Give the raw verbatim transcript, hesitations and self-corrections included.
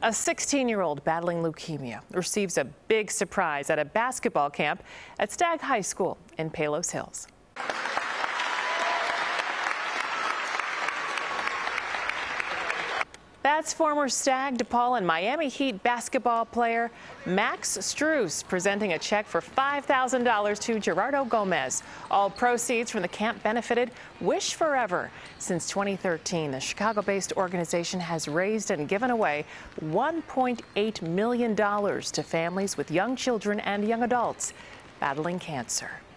A sixteen-year-old battling leukemia receives a big surprise at a basketball camp at Stagg High School in Palos Hills. That's former Stagg, DePaul, and Miami Heat basketball player Max Strus presenting a check for five thousand dollars to Gerardo Gomez. All proceeds from the camp benefited Weish four ever. Since twenty thirteen, the Chicago-based organization has raised and given away one point eight million dollars to families with young children and young adults battling cancer.